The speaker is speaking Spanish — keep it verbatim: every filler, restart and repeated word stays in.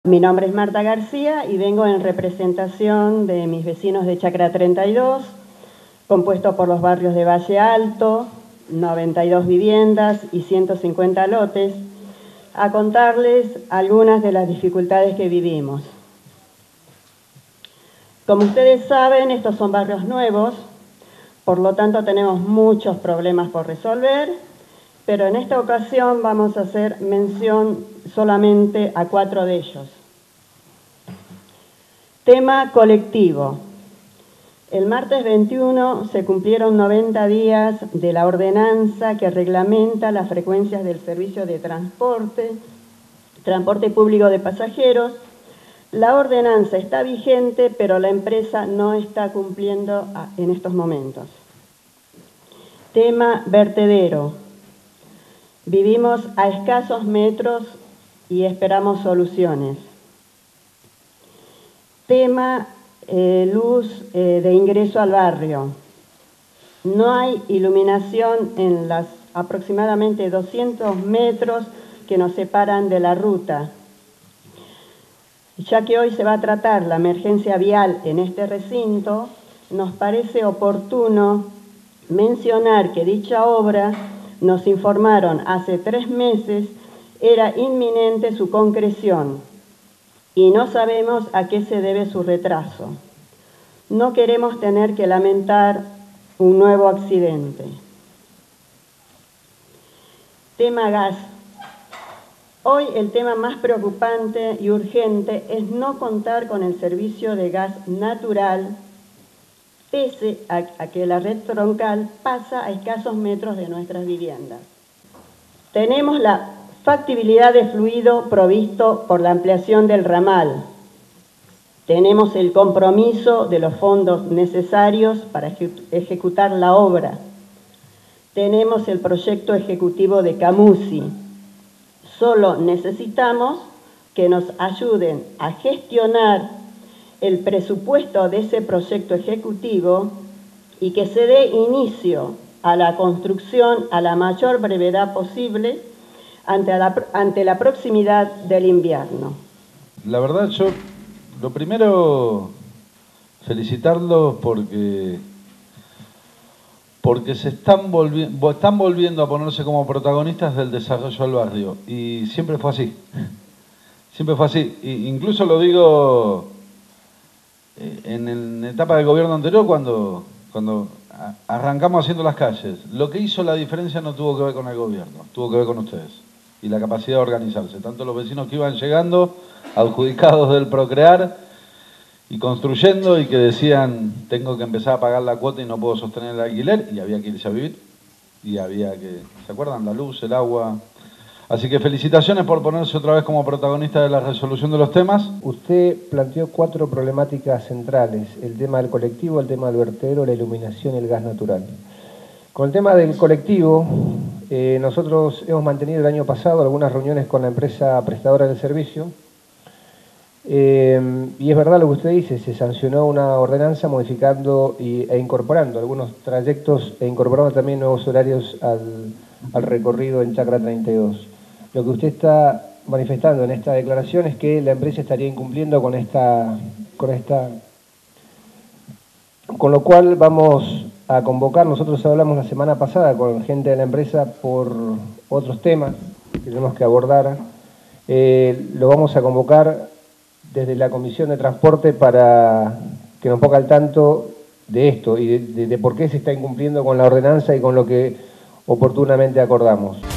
Mi nombre es Marta García y vengo en representación de mis vecinos de Chacra treinta y dos, compuesto por los barrios de Valle Alto, noventa y dos viviendas y ciento cincuenta lotes, a contarles algunas de las dificultades que vivimos. Como ustedes saben, estos son barrios nuevos, por lo tanto tenemos muchos problemas por resolver, pero en esta ocasión vamos a hacer mención solamente a cuatro de ellos. Tema colectivo. El martes veintiuno se cumplieron noventa días de la ordenanza que reglamenta las frecuencias del servicio de transporte, transporte público de pasajeros. La ordenanza está vigente, pero la empresa no está cumpliendo en estos momentos. Tema vertedero. Vivimos a escasos metros y esperamos soluciones. Tema eh, luz eh, de ingreso al barrio. No hay iluminación en las aproximadamente doscientos metros que nos separan de la ruta. Ya que hoy se va a tratar la emergencia vial en este recinto, nos parece oportuno mencionar que dicha obra, nos informaron hace tres meses, era inminente su concreción y no sabemos a qué se debe su retraso. No queremos tener que lamentar un nuevo accidente. Tema gas. Hoy el tema más preocupante y urgente es no contar con el servicio de gas natural, pese a, a que la red troncal pasa a escasos metros de nuestras viviendas. Tenemos la factibilidad de fluido provisto por la ampliación del ramal. Tenemos el compromiso de los fondos necesarios para ejecutar la obra. Tenemos el proyecto ejecutivo de Camusi. Solo necesitamos que nos ayuden a gestionar el presupuesto de ese proyecto ejecutivo y que se dé inicio a la construcción a la mayor brevedad posible ante la, ante la proximidad del invierno. La verdad, yo lo primero felicitarlos porque porque se están, volvi están volviendo a ponerse como protagonistas del desarrollo del barrio, y siempre fue así, siempre fue así, e incluso lo digo en la etapa del gobierno anterior, cuando, cuando arrancamos haciendo las calles. Lo que hizo la diferencia no tuvo que ver con el gobierno, tuvo que ver con ustedes y la capacidad de organizarse, tanto los vecinos que iban llegando, adjudicados del Procrear, y construyendo, y que decían, tengo que empezar a pagar la cuota y no puedo sostener el alquiler, y había que irse a vivir, y había que, ¿se acuerdan? La luz, el agua. Así que felicitaciones por ponerse otra vez como protagonista de la resolución de los temas. Usted planteó cuatro problemáticas centrales: el tema del colectivo, el tema del vertedero, la iluminación y el gas natural. Con el tema del colectivo, eh, nosotros hemos mantenido el año pasado algunas reuniones con la empresa prestadora del servicio, eh, y es verdad lo que usted dice, se sancionó una ordenanza modificando y, e incorporando algunos trayectos e incorporando también nuevos horarios al, al recorrido en Chacra treinta y dos. Lo que usted está manifestando en esta declaración es que la empresa estaría incumpliendo con esta, con esta, con lo cual vamos a convocar. Nosotros hablamos la semana pasada con gente de la empresa por otros temas que tenemos que abordar. Eh, lo vamos a convocar desde la Comisión de Transporte para que nos ponga al tanto de esto y de, de, de por qué se está incumpliendo con la ordenanza y con lo que oportunamente acordamos.